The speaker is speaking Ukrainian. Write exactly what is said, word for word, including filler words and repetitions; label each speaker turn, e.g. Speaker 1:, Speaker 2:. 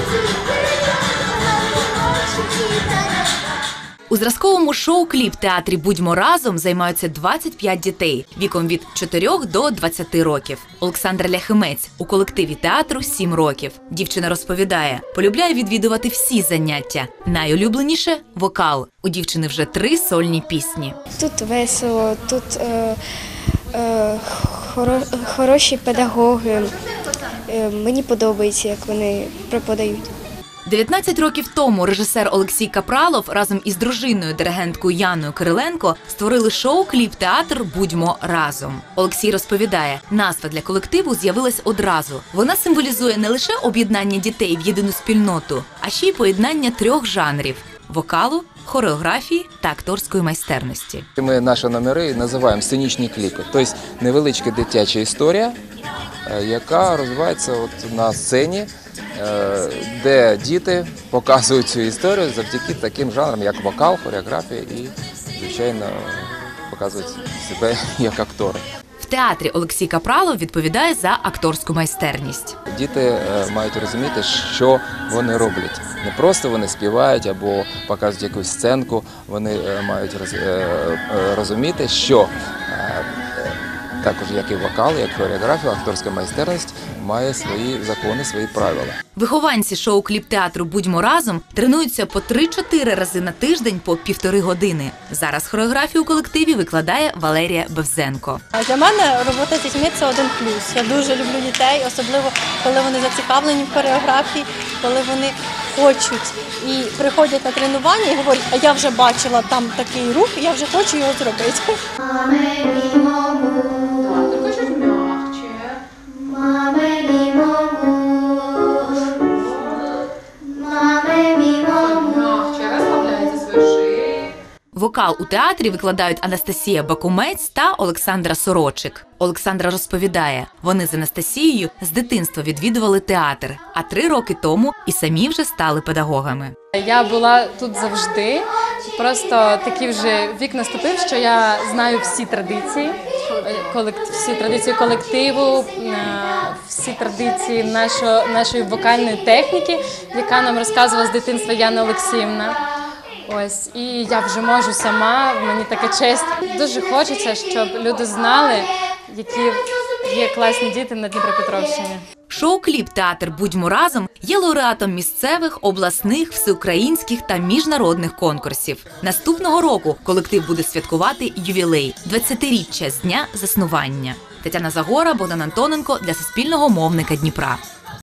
Speaker 1: У зразковому шоу-кліп-театрі «Будьмо разом» займаються двадцять п'ять дітей віком від чотирьох до двадцяти років. Олександра Ляхимець у колективі театру сім років. Дівчина розповідає, полюбляє відвідувати всі заняття. Найулюбленіше – вокал. У дівчини вже три сольні пісні.
Speaker 2: Тут весело, тут е, е, хоро, хороші педагоги. Е, мені подобається, як вони преподають.
Speaker 1: дев'ятнадцять років тому режисер Олексій Капралов разом із дружиною диригенткою Яною Кириленко створили шоу-кліп-театр «Будьмо разом». Олексій розповідає, назва для колективу з'явилась одразу. Вона символізує не лише об'єднання дітей в єдину спільноту, а ще й поєднання трьох жанрів – вокалу, хореографії та акторської майстерності.
Speaker 3: Ми наші номери називаємо сценічні кліпи, тобто невеличка дитяча історія, яка розвивається от на сцені, де діти показують цю історію завдяки таким жанрам, як вокал, хореографія і, звичайно, показують себе як актори.
Speaker 1: В театрі Олексій Капралов відповідає за акторську майстерність.
Speaker 3: Діти мають розуміти, що вони роблять. Не просто вони співають або показують якусь сценку, вони мають розуміти, що також як і вокал, як хореографія, акторська майстерність має свої закони, свої правила.
Speaker 1: Вихованці шоу-кліп-театру «Будьмо разом» тренуються по три-чотири рази на тиждень по півтори години. Зараз хореографію у колективі викладає Валерія Бевзенко.
Speaker 4: Для мене робота з дітьми – це один плюс. Я дуже люблю дітей, особливо коли вони зацікавлені в хореографії, коли вони хочуть і приходять на тренування і говорять, а я вже бачила там такий рух, я вже хочу його зробити.
Speaker 1: Вокал у театрі викладають Анастасія Бакумець та Олександра Сорочик. Олександра розповідає, вони з Анастасією з дитинства відвідували театр, а три роки тому і самі вже стали педагогами.
Speaker 5: Я була тут завжди, просто такий вже вік наступив, що я знаю всі традиції, всі традиції колективу, всі традиції нашої, нашої вокальної техніки, яка нам розказувала з дитинства Яна Олексіївна. Ось, і я вже можу сама, мені така честь. Дуже хочеться, щоб люди знали, які є класні діти на Дніпропетровщині.
Speaker 1: Шоу-кліп «Театр «Будьмо разом» є лауреатом місцевих, обласних, всеукраїнських та міжнародних конкурсів. Наступного року колектив буде святкувати ювілей – двадцятиріччя з дня заснування. Тетяна Загора, Богдан Антоненко для Суспільного мовника Дніпра.